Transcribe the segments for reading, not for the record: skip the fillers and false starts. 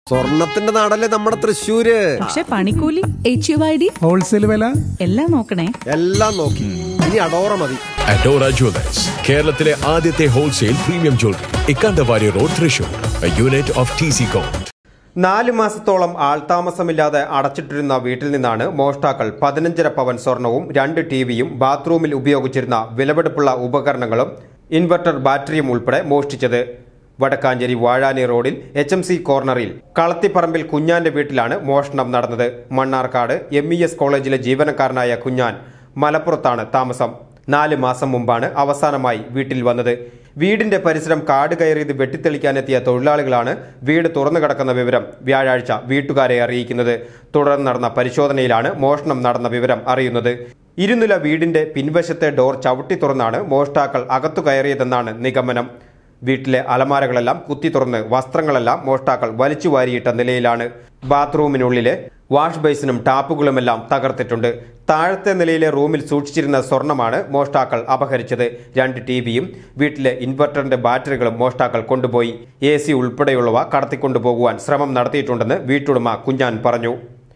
സ്വർണത്തിന്റെ നാടല്ലേ നമ്മുടെ തൃശ്ശൂര്. പക്ഷെ പണിക്കൂലി, HUID, ഹോൾസെയിൽ വില എല്ലാം നോക്കണേ. എല്ലാം നോക്കി. ഇനി അഡോറ മതി. അഡോറ ജ്വല്ലേഴ്സ്, കേരളത്തിലെ ആദ്യത്തെ wholesale premium jewellery, Ikkandavari road, Thrissur, unit of TC Gold. 4 മാസത്തോളം ആൾതാമസമില്ലാതെ അടച്ചിട്ടിരുന്ന വീട്ടിൽ നിന്നാണ് മോഷ്ടാക്കൾ 15.5 പവൻ സ്വർണവും 2 ടിവിയും ബാത്റൂമിൽ ഉപയോഗിച്ചിരുന്ന വിലപിടിപ്പുള്ള ഉപകരണങ്ങളും ഇൻവെർട്ടർ ബാറ്ററിയും ഉൾപ്പെടെ മോഷ്ടിച്ചത്. വടക്കാഞ്ചേരി വാഴാനി റോഡിൽ HMC കോർണറിൽ കളത്തിപ്പറമ്പിൽ കുഞ്ഞാന്റെ വീട്ടിലാണ് മോഷണം നടന്നത്. മണ്ണാർക്കാട് MES കോളേജിലെ ജീവനക്കാരനായ കുഞ്ഞാൻ മലപ്പുറത്താണ് താമസം. 4 മാസം മുമ്പാണ് അവസാനമായി വീട്ടിൽ വന്നത്. വീടിന്റെ പരിസരം കാട് കയറിയത് വെട്ടിത്തെളിക്കാനെത്തിയ തൊഴിലാളികളാണ് വീട് തുറന്നു കിടക്കുന്ന വിവരം വ്യാഴാഴ്ച വീട്ടുകാരെ അറിയിക്കുന്നത്. തുടർന്ന് നടന്ന പരിശോധനയിലാണ് മോഷണം നടന്ന വിവരം അറിയുന്നത്. ഇരുനില വീടിന്റെ പിൻവശത്തെ ഡോർ ചവിട്ടി തുറന്നാണ് മോഷ്ടാക്കൾ അകത്തു കയറിയതെന്നാണ് നിഗമനം. വീട്ടിലെ അലമാരകളെല്ലാം കുത്തി തുറന്ന് വസ്ത്രങ്ങളെല്ലാം മോഷ്ടാക്കൾ വലിച്ചു വാരിയിട്ട നിലയിലാണ്. ബാത്റൂമിനുള്ളിലെ വാഷ് ബേസിനും ടാപ്പുകളുമെല്ലാം തകർത്തിട്ടുണ്ട്. താഴത്തെ നിലയിലെ റൂമിൽ സൂക്ഷിച്ചിരുന്ന സ്വർണമാണ് മോഷ്ടാക്കൾ അപഹരിച്ചത്. 2 ടിവിയും വീട്ടിലെ ഇൻവെർട്ടറിന്റെ ബാറ്ററികളും മോഷ്ടാക്കൾ കൊണ്ടുപോയി. AC ഉൾപ്പെടെയുള്ളവ കടത്തിക്കൊണ്ടുപോകുവാൻ ശ്രമം നടത്തിയിട്ടുണ്ടെന്ന് വീട്ടുടമ കുഞ്ഞാൻ പറഞ്ഞു.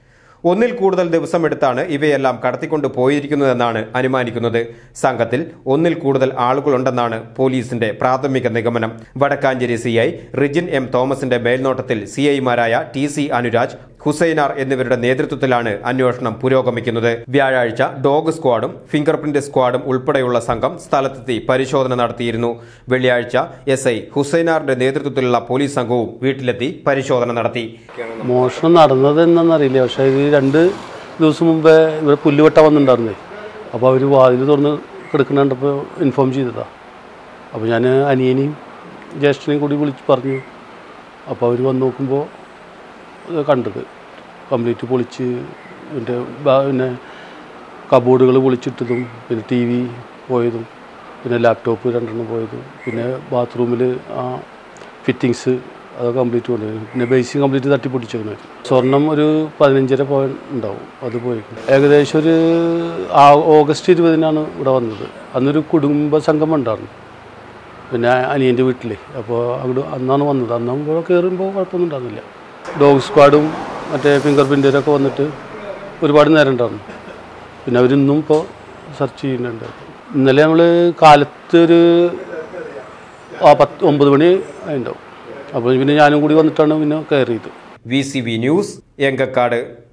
1 കൂടുതൽ ദിവസമെടുത്താണ് ഇവയെല്ലാം കടത്തിക്കൊണ്ടു പോയിരിക്കുന്നതെന്നാണ് അനുമാനിക്കുന്നത്. സംഘത്തിൽ 1 കൂടുതൽ ആളുകളുണ്ടെന്നാണ് പോലീസിന്റെ പ്രാഥമിക നിഗമനം. വടക്കാഞ്ചേരി CI റിജിൻ M തോമസിന്റെ മേൽനോട്ടത്തിൽ CIമാരായ TC അനുരാജ്, ഹുസൈനാർ എന്നിവരുടെ നേതൃത്വത്തിലാണ് അന്വേഷണം പുരോഗമിക്കുന്നത്. വ്യാഴാഴ്ച ഡോഗ് സ്ക്വാഡും ഫിംഗർ പ്രിന്റ് സ്ക്വാഡും ഉൾപ്പെടെയുള്ള സംഘം സ്ഥലത്തെത്തി പരിശോധന നടത്തിയിരുന്നു. വെള്ളിയാഴ്ച SI ഹുസൈനാറിന്റെ നേതൃത്വത്തിലുള്ള പോലീസ് സംഘവും വീട്ടിലെത്തി പരിശോധന നടത്തി. മോഷണം നടന്നത് എന്നറിയില്ല. പക്ഷേ 2 ദിവസം മുമ്പേ ഇവിടെ പുല്ലുവെട്ട വന്നിട്ടുണ്ടായിരുന്നേ. അപ്പോൾ അവർ വാതിൽ തുറന്ന് കിടക്കുന്ന കണ്ടപ്പോൾ ഇൻഫോം ചെയ്തതാണ്. അപ്പോൾ ഞാൻ അനിയനെയും ജ്യേഷ്ഠനെയും കൂടി വിളിച്ച് പറഞ്ഞു. അപ്പോൾ അവർ വന്ന് നോക്കുമ്പോൾ കണ്ടത് കംപ്ലീറ്റ് പൊളിച്ച് പിന്നെ കബോർഡുകൾ പൊളിച്ചിട്ടതും, പിന്നെ TV പോയതും, പിന്നെ ലാപ്ടോപ്പ് 2 പോയതും, പിന്നെ ബാത്റൂമിൽ ഫിറ്റിങ്സ് അത് കംപ്ലീറ്റ് കൊണ്ടുപോയി, പിന്നെ ബേസിക് കംപ്ലീറ്റ് തട്ടിപ്പൊട്ടിച്ചേക്കുന്നത്. സ്വർണം ഒരു 15.5 പവൻ ഉണ്ടാവും, അത് പോയിരിക്കും. ഏകദേശം ഒരു ഓഗസ്റ്റ് 20-നാണ് ഇവിടെ വന്നത്. അന്നൊരു കുടുംബ സംഗമം ഉണ്ടായിരുന്നു പിന്നെ അനിയൻ്റെ വീട്ടിൽ. അപ്പോൾ അവിടെ അന്നാണ് വന്നത്. അന്ന് ഇവിടെ കയറുമ്പോൾ കുഴപ്പമൊന്നും ഉണ്ടാകുന്നില്ല. ഡോഗ് സ്ക്വാഡും മറ്റേ ഫിംഗർ പ്രിൻ്റൊക്കെ വന്നിട്ട് ഒരുപാട് നേരം ഉണ്ടായിരുന്നു. പിന്നെ അവരിന്നും ഇപ്പോൾ സെർച്ച് ചെയ്യുന്നുണ്ട്. ഇന്നലെ നമ്മൾ കാലത്ത് ഒരു 9 മണി ഉണ്ടാവും. അപ്പോൾ പിന്നെ ഞാനും കൂടി വന്നിട്ടാണ് പിന്നെ കയറിയത്. VCV news, Enkakkad.